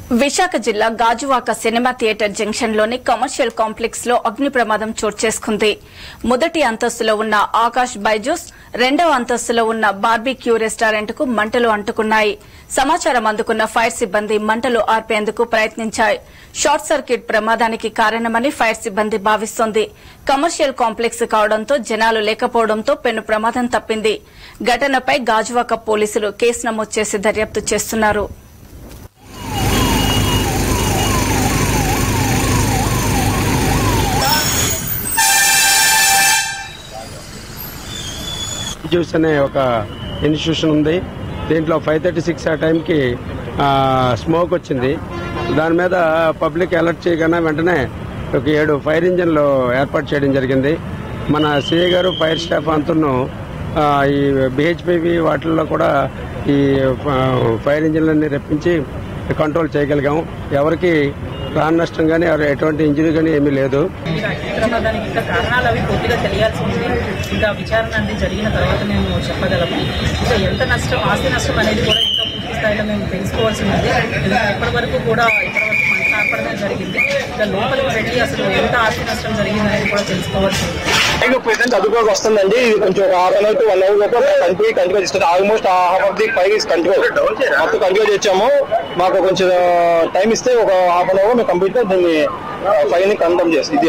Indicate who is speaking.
Speaker 1: విశాఖ జిల్లా Gajuwaka cinema theatre junction లోని commercial complex లో అగ్ని ప్రమాదం చోటు చేసుకుంది. మొదటి అంతస్తులో ఉన్న ఆకాష్ బైజూస్, రెండవ అంతస్తులో ఉన్న బార్బిక్యూ రెస్టారెంట్ కు మంటలు అంటుకున్నాయి. సమాచారం అందుకున్న ఫైర్ సిబ్బంది మంటలు ఆర్పేందుకు ప్రయత్నించాయి. షార్ట్ సర్క్యూట్ ప్రమాదానికి కారణమని ఫైర్ సిబ్బంది భావిస్తోంది. కమర్షియల్ కాంప్లెక్స్ కావడంతో జనాలు లేకపోవడంతో పెను ప్రమాదం తప్పింది. ఘటనపై గాజువాక పోలీసులు కేసు నమోదు చేసి దర్యాప్తు చేస్తున్నారు.
Speaker 2: జ్యూస్ అనే ఒక ఇన్స్టిట్యూషన్ ఉంది. దీంట్లో 5:36 ఆ టైంకి స్మోక్ వచ్చింది. దాని మీద పబ్లిక్ అలర్ట్ చేయగానే వెంటనే ఒక 7 ఫైర్ ఇంజన్లు ఏర్పాటు చేయడం జరిగింది. మన సిఐ గారు ఫైర్ స్టాఫ్ అంతను ఈ బిహెచ్పివి వాటిల్లో కూడా ఈ ఫైర్ ఇంజన్లన్నీ రప్పించి కంట్రోల్ చేయగలిగాం. ఎవరికి ప్రాణ నష్టం కానీ ఎటువంటి ఇంజరీ కానీ ఏమీ లేదు.
Speaker 3: ప్రమాదానికి ఇంకా కారణాలు అవి పూర్తిగా తెలియాల్సి ఉంది. ఇంకా విచారణ అనేది జరిగిన తర్వాత మేము చెప్పగలము. ఇంకా ఎంత నష్టం, ఆస్తి నష్టం అనేది కూడా ఇంకా పూర్తి స్థాయిలో మేము తెలుసుకోవాల్సి ఉంది. ఇప్పటి వరకు కూడా మంట ఆర్పడమే జరిగింది. ఇంకా లోపలికి వెళ్ళి అసలు ఎంత ఆస్తి నష్టం జరిగింది అనేది కూడా తెలుసుకోవాల్సి ఉంది.
Speaker 4: అదుపులోకి వస్తుందండి. ఇది కొంచెం 1 అవర్ to 1 hour లోపు కంట్రోల్ చేస్తుంది. Almost half of the fire is control మొత్తం కంట్రోల్ చేసాము. మాకు కొంచెం టైం ఇస్తే ఒక 1/2 hour మేము కంప్లీట్ గా దీన్ని ఫైర్ ని కంట్రోల్ చేస్తాం.